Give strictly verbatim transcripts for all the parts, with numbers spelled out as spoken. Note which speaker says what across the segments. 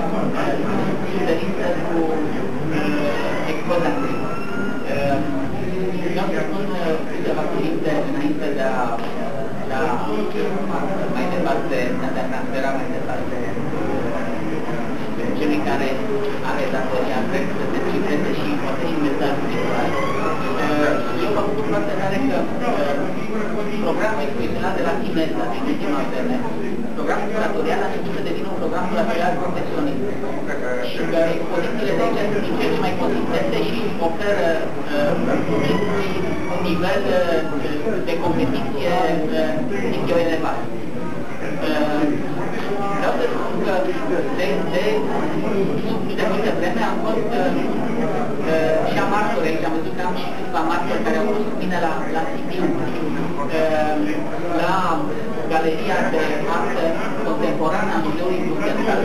Speaker 1: suferință cu expozații. Vreau să spun câteva cuvinte înainte de a mai departe, de a transfera mai departe celui care are datoria drept să se cifreze și poate și mesajul vizual. Eu mă bucur foarte tare că programul excepțional de la Chineza din ultima vreme, programul curatorial a început să devină un program curatorial profesionist și că expozițiile de aici sunt din ce ce mai consistente și oferă un nivel de competiție zic eu elevat. Vreau să spun că de, de, de multă vreme am fost uh, și am martori aici, am văzut că am și câțiva martori care au fost cu mine la, la Sibiu, uh, la Galeria de Artă Contemporană a Muzeului Bruxelles.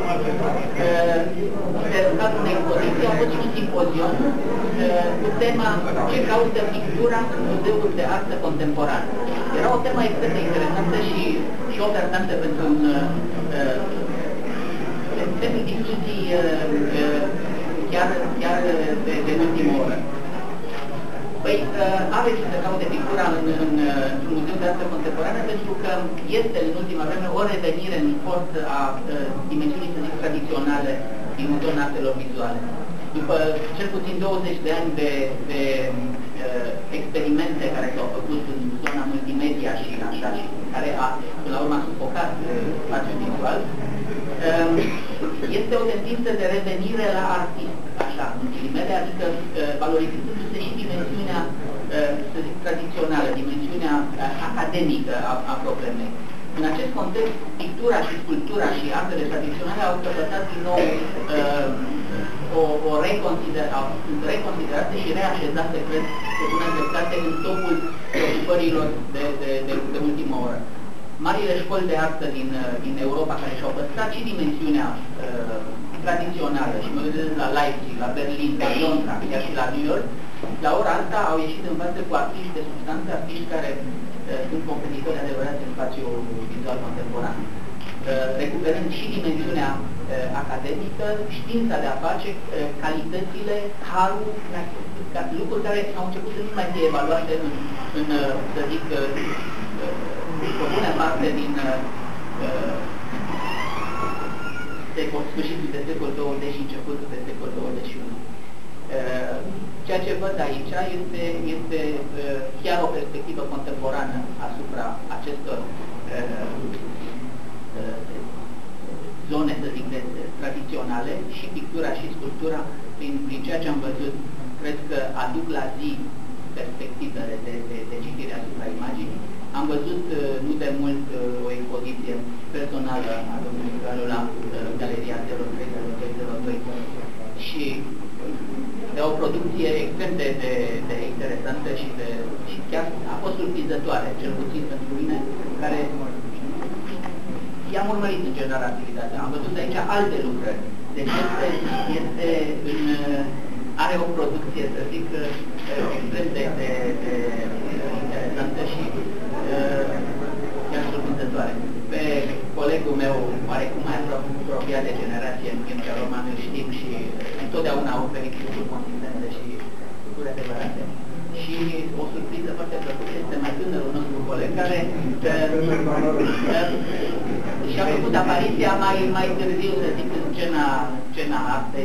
Speaker 1: Pe cadrul unei expoziții a fost și un simpozion uh, cu tema Ce caută pictura în Muzeul de Artă Contemporană. Era o temă extrem de interesantă și, și ofertantă pentru un uh, pentru discuții uh, chiar, chiar de, de ultimă oră. Păi, uh, are ce să caute pictura în, în, în Muzeul de Artă Contemporană pentru că este în ultima vreme o revenire în sport a uh, dimensiunii, să zic, tradiționale din Muzeul Artelor Vizuale. După cel puțin douăzeci de ani de, de uh, experimente care s-au făcut în zona multimedia și așa, și care a, până la urmă, a sufocat uh, spațiul vizual, uh, este o tendință de revenire la artist, așa, în ghilimele, adică uh, valorificându-se și dimensiunea, uh, să zic, tradițională, dimensiunea uh, academică a, a problemei. În acest context, pictura și sculptura și artele tradiționale au căpătat din nou uh, o, o reconsiderare, sunt reconsiderate și reașezate, cred, pe bună dreptate, în topul preocupărilor de, de, de, de ultimă oră. Marile școli de artă din, din Europa, care și-au păstrat și dimensiunea uh, tradițională, și mă gândesc la Leipzig, la Berlin, la Londra, chiar și la New York, la ora asta au ieșit în față cu artiști de substanță, artiști care uh, sunt competitori adevărați în spațiul vizual contemporan. Uh, recuperând și dimensiunea uh, academică, știința de a face, uh, calitățile, harul, lucruri care au început să nu mai fie evaluate în, în uh, să zic, uh, o bună parte din uh, secol, sfârșitul de secol douăzeci și începutul de secol douăzeci și unu. Uh, ceea ce văd aici este, este uh, chiar o perspectivă contemporană asupra acestor uh, zone, să zic, de, de, tradiționale, și pictura și sculptura, prin, prin ceea ce am văzut, cred că aduc la zi perspectivele de, de, de citire asupra imaginii. Am văzut nu de mult o expoziție personală a domnului Galu la Galeria zero trei zero doi zero doi și de o producție extrem de, de, de interesantă și, de, și chiar a fost surprinzătoare, cel puțin pentru mine, care i-am urmărit în general activitatea. Am văzut aici alte lucrări. Deci este, este în, are o producție, să zic, extrem de, de, de interesantă și chiar surprinzătoare. Pe colegul meu, oarecum mai apropiat de generație, în timp că Roman îl știm și întotdeauna a oferit lucruri consistente și lucruri adevărate. Și o surpriză foarte plăcută este mai tânărul nostru coleg, care și-a făcut apariția mai, mai târziu, să zic, în scena, scena artei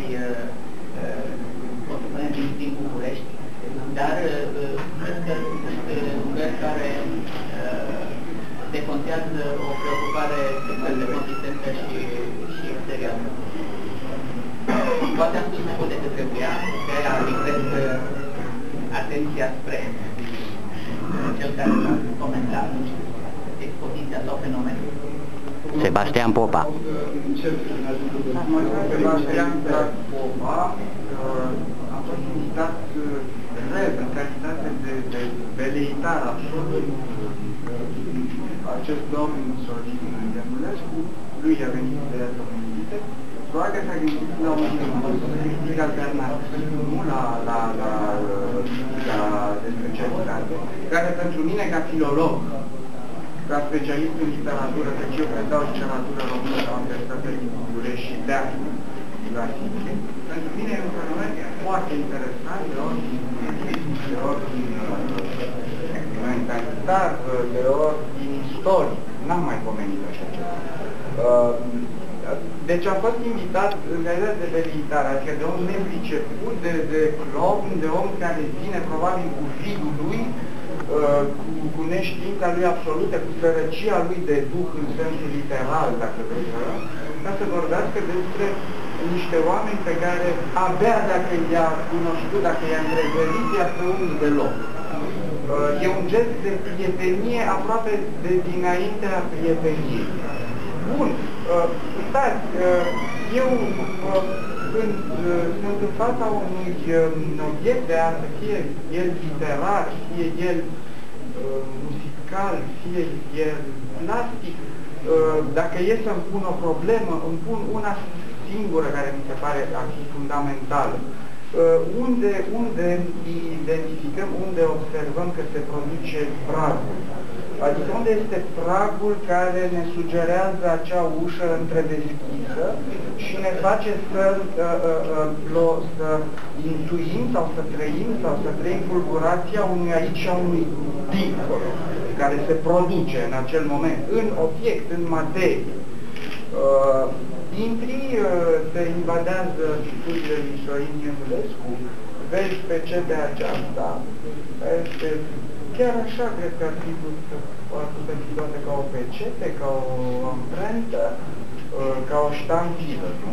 Speaker 1: uh, din, din București, dar uh, cred că un lucrări care uh, decontează o preocupare extrem de consistentă și, și serioasă. Poate am spus mai mult decât trebuia, că am cred atenția spre cel care a comentat expoziția sau fenomenul.
Speaker 2: Sebastian Popa.
Speaker 3: Sebastian Popa a fost invitat rev în calitate de, de veleitar a acest domn Sorin Demulescu. Lui a venit ideea să mă invite. Probabil că s-a gândit la un explic alternativ, nu la, la, la, la, la desprecialitate, care pentru mine, ca filolog, ca specialist în literatură, căci eu predau literatură română la Universitatea din București și de clasice. Pentru mine e un fenomen foarte interesant, de ordin, de ordin mentalitar, de ordin istoric. N-am mai pomenit așa ceva. Deci am fost invitat în calitate de velitare, adică de om nepriceput, de, de clown, de om care vine probabil cu vidul lui, cu, cu neștiința lui absolută, cu sărăcia lui de duh în sensul literal, dacă vreți, ca să vorbească despre niște oameni pe care abia dacă i-a cunoscut, dacă i-a întreverit, i-a străunit deloc. E un gest de prietenie aproape de dinaintea prieteniei. Bun, stați, eu când sunt în fața unui obiect de artă, fie el literar, fie el muzical, fie el plastic, dacă e să-mi pun o problemă, îmi pun una singură care mi se pare a fi fundamentală. Unde, unde identificăm, unde observăm că se produce pragul. Adică unde este pragul care ne sugerează acea ușă întredeschisă și ne face să, uh, uh, să intuim sau să trăim sau să trăim fulgurația unui aici și a unui dincolo, care se produce în acel moment, în obiect, în materie. Uh, intri, uh, te invadează studiile lui Sorin Eminescu, vezi pe ce de aceasta, este chiar așa, cred că ar fi putea fi luată ca o pecete, ca o amprentă, ca o ștampilă, nu?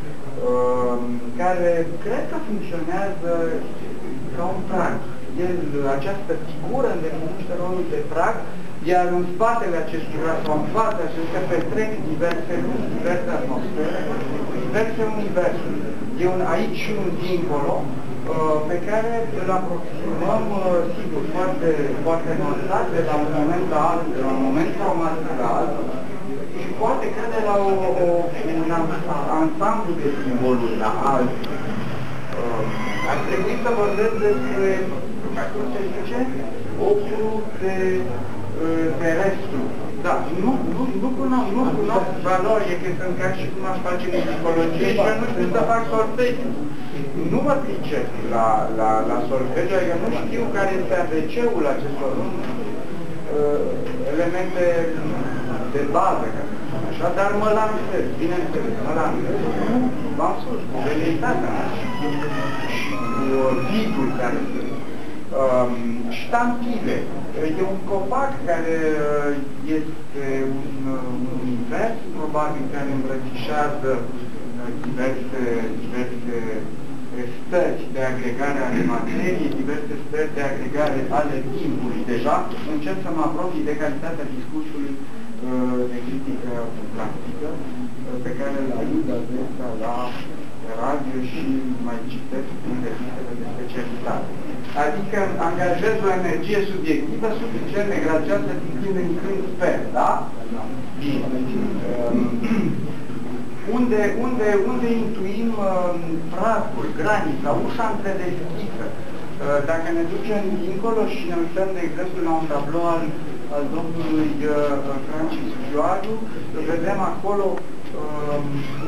Speaker 3: Care cred că funcționează ca un prag. El, această figură îndeplinește rolul de prag, iar în spatele acestui prag, sau în fața acestea, petrec diverse lumi, diverse atmosfere, diverse universuri. E un aici și un dincolo, pe care îl aproximăm, sigur, foarte, foarte notat, de la un moment la altul, de la un moment traumatic la altul, și poate crede la o, o, un ansamblu de simboluri la altul. Ar trebui să vorbesc despre, cum se zice, ochiul de terestru. Da, nu, nu, nu cunosc, nu cunosc valori, că sunt ca și cum aș face cu psihologie și eu nu știu să fac solfegiu. Nu mă pricep la, la, la solfegiu, adică nu știu care este A B C-ul acestor uh, elemente de bază, ca să spun așa, dar mă lansez, bineînțeles, mă lansez. V-am spus, cu velitatea și cu vidul care sunt. Um, ștampile. E un copac care este un, un univers, probabil, care îmbrățișează diverse, diverse stări de agregare ale materiei, diverse stări de agregare ale timpului. Deja încep să mă apropii de calitatea discursului de critică plastică pe care îl aud adesea la radio și mai citesc în revistele de specialitate. Adică angajez o energie subiectivă suficient de gracioasă din când în când sper, da? Bine. Unde, unde, unde intuim uh, pragul, granița, ușa întredeschisă. Uh, dacă ne ducem dincolo și ne uităm, de exemplu, la un tablou al, al domnului uh, Francis Gioadu, vedem acolo uh,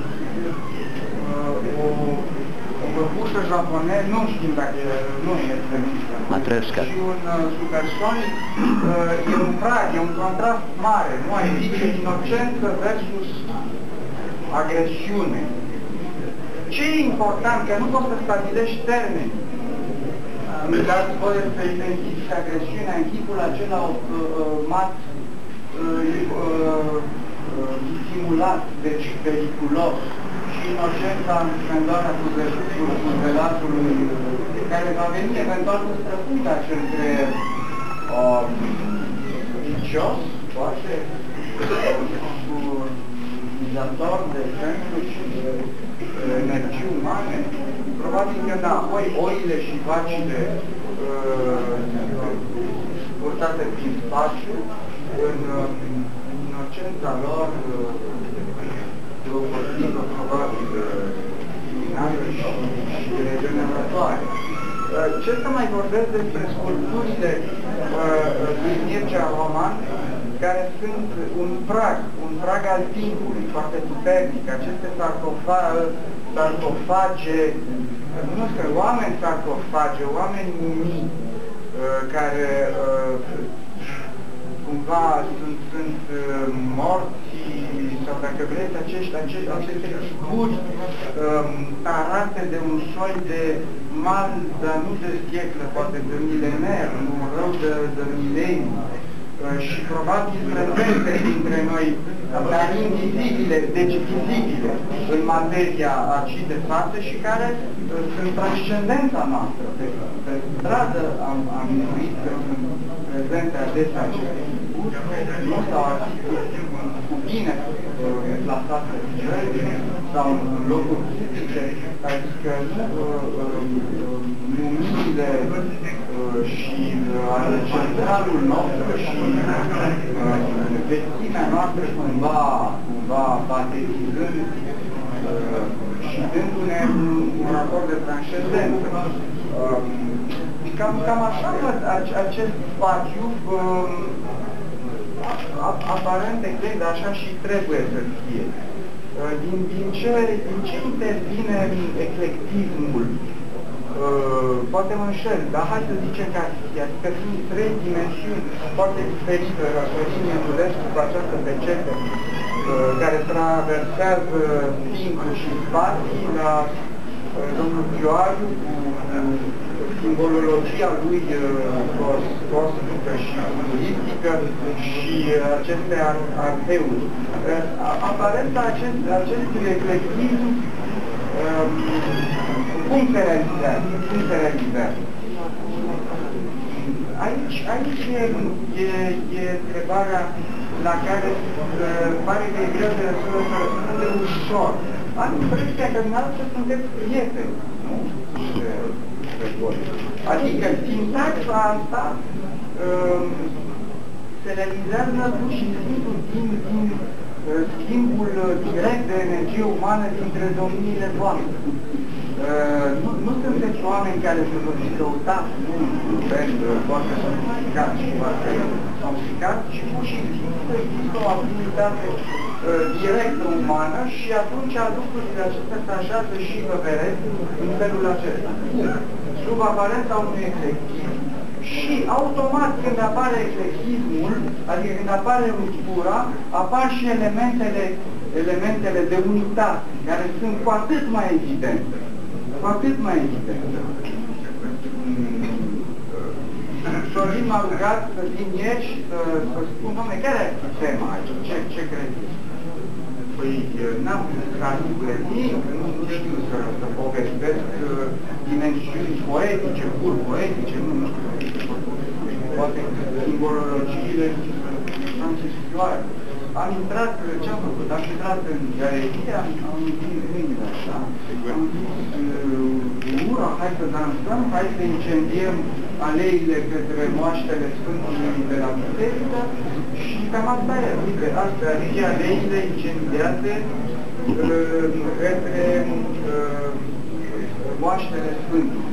Speaker 3: uh, o, o păpușă japoneză, nu știm dacă e, nu este
Speaker 2: Matresca.
Speaker 3: Și un uh, supersonic, uh, e un prag, e un contrast mare, nu ai zice inocență versus agresiune. Ce e important? Că nu poți să stabilești termeni. Dar poți să identifici agresiunea în chipul acela uh, uh, mat uh, uh, disimulat, deci periculos, și inocența în splendoarea cuzelatului, care va veni eventual cu străpuntaci între uh, vicios, poate, cu utilizator de exemplu și de energii umane, probabil că da, oi, oile și vacile uh, purtate prin spațiu, în inocența lor deopotrivă, probabil, luminată și, și regeneratoare. Ce să mai vorbesc despre sculpturile uh, lui Mircea Roman, care sunt un prag, un prag al timpului, foarte puternic. Aceste sarcofage, sarcofage nu știu, oameni sarcofage, oameni mumii, care cumva sunt, sunt morți, sau dacă vreți, acești, acești, aceste figuri um, arate de un soi de mal, dar nu de siecle, poate de milenar, nu rău de, de mileni, uh, și probabil prezente dintre noi, dar invizibile, deci vizibile în materia aici de față și care uh, sunt transcendența noastră. Pe, pe stradă am, am intuit că sunt prezente adesea aceste figuri, nu sau articole cu bine plasate sau în locuri publice, adică mumiile și centralul nostru și vechimea noastră cumva, cumva batetizând și dându-ne un raport de transcendență. Cam, cam așa acest spațiu aparent exact, dar așa și trebuie să fie. Din, din, ce, din ce intervine eclectismul? Poate mă înșel, dar hai să zicem că adică sunt trei dimensiuni foarte diferite. Răsărim Eminescu cu această pecete care traversează timpul și spații, la domnul Chioariu cu simbolologia lui cosmică și futuristică și aceste arheuri. Aparent acest, acestui eclectism cum se realizează? Cum se realizează? Aici, aici e, e, e întrebarea la care uh, pare că e greu de răspunde ușor. Am impresia că dumneavoastră sunteți prieteni, nu? Adică sintaxa asta uh, se realizează pur și simplu din, din uh, schimbul direct de energie umană dintre domniile voastre. Uh, nu, nu sunteți oameni care să vă fi căutat un fel foarte sofisticat și foarte complicat, ci pur și simplu există o activitate uh, directă umană și atunci lucrurile acestea se așează și vă vedeți în felul acesta. Sub aparența unui eclectism și automat când apare eclectismul, adică când apare ruptura, apar și elementele, elementele de unitate, care sunt cu atât mai evidente. Cu atât mai evidente. Sorin m-a rugat să vin ieri și să, să spun, doamne, care e tema aici? Ce, ce credeți? Păi, n-am discutat cu nimic, nu, nu știu să, să povestesc uh, dimensiuni poetice, pur poetice, nu, nu știu, poate simbolologiile transițioare. Am intrat, ce-am făcut? Am intrat în galerie, am, am întins mâinile așa, am zis, ura, hai să dansăm, hai să incendiem aleile către moaștele Sfântului de la biserică și cam asta e, uite, astea, adică aleile incendiate uh, către uh, moaștele Sfântului,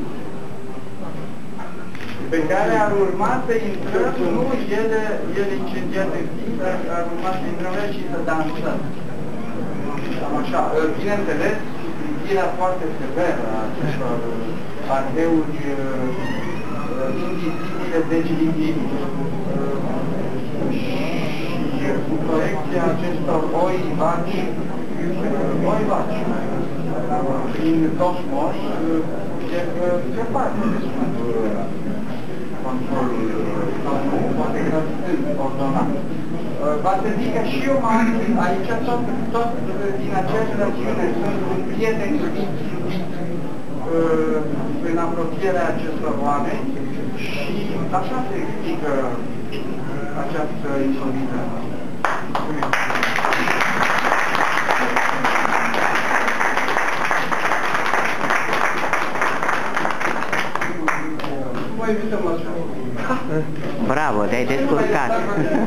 Speaker 3: pe care ar urma să intrăm, nu ele, ele incendiate în timp, dar ar urma să intrăm și să dansăm. Așa, bineînțeles, privirea foarte severă a acestor arheuri invizibile, deci invizibile. Și cu proiecția acestor oi, vaci, oi, vaci, prin cosmos, se face destul controlul sau nu, poate grăbitând ordonat. Va să zic că și eu m-am aici tot, tot din aceeași rațiune sunt un prieten iubit, iubit în apropierea acestor oameni și așa se explică această insolită.
Speaker 2: Bravo, te-ai descurcat.